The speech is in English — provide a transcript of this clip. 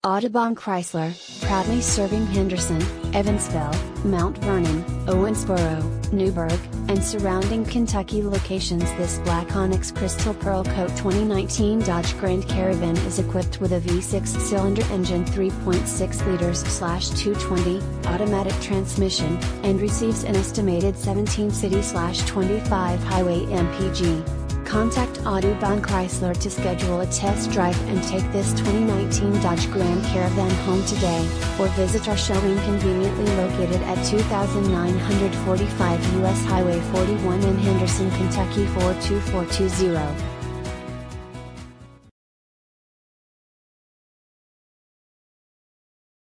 Audubon Chrysler, proudly serving Henderson, Evansville, Mount Vernon, Owensboro, Newburgh, and surrounding Kentucky locations. This black onyx crystal pearl coat 2019 Dodge Grand Caravan is equipped with a V6-cylinder engine, 3.6 liters/220, automatic transmission, and receives an estimated 17 city/25 highway mpg. Contact Audubon Chrysler to schedule a test drive and take this 2019 Dodge Grand Caravan home today, or visit our showroom conveniently located at 2945 US Highway 41 in Henderson, Kentucky 42420.